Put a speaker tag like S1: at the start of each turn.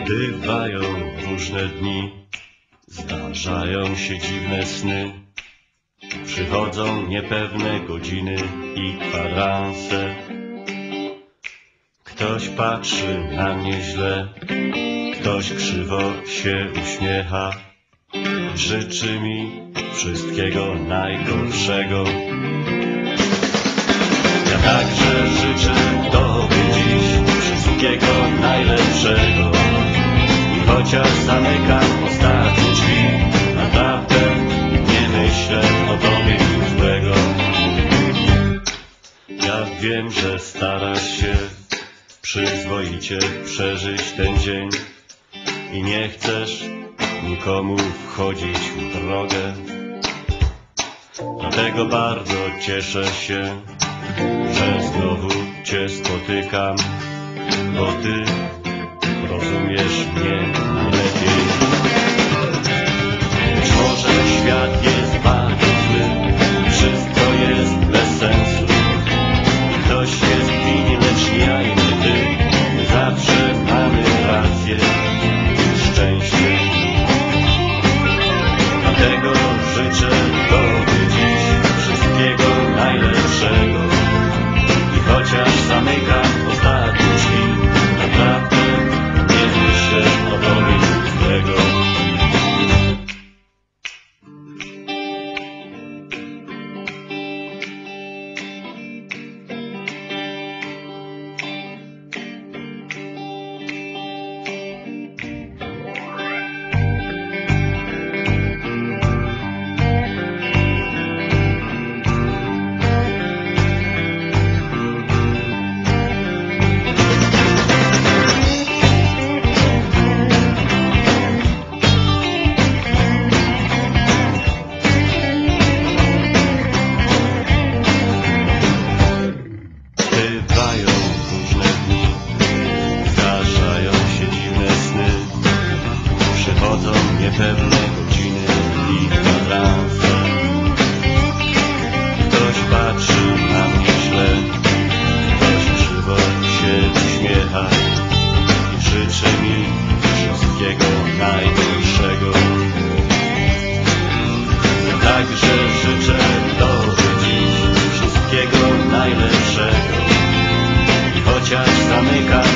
S1: Bywają różne dni, zdarzają się dziwne sny. Przychodzą niepewne godziny i kwadranse. Ktoś patrzy na mnie źle, ktoś krzywo się uśmiecha. Życzy mi wszystkiego najgorszego. Ja także życzę Tobie dziś wszystkiego najlepszego. I chociaż zamykam ostatnie drzwi, naprawdę nie myślę o Tobie nic złego. Ja wiem, że starasz się przyzwoicie przeżyć ten dzień i nie chcesz nikomu wchodzić w drogę. Dlatego bardzo cieszę się, że znowu Cię spotykam, bo Ty rozumiesz mnie lepiej. Być może świat jest bardzo zły, wszystko jest bez sensu. Ktoś jest winien, lecz ja i nie Ty. My zawsze mamy rację i szczęście. Dlatego życzę Tobie dziś wszystkiego najlepszego. I chociaż zamykam ostatnie drzwi, naprawdę nie myślę o Tobie nic złego. Bywają różne dni, zdarzają się dziwne sny. Przychodzą niepewne godziny i kwadranse. Ktoś patrzy na mnie źle, ktoś krzywo się uśmiecha i życzy mi wszystkiego najgorszego. Ja także życzę Tobie dziś wszystkiego najlepszego. I chociaż zamykam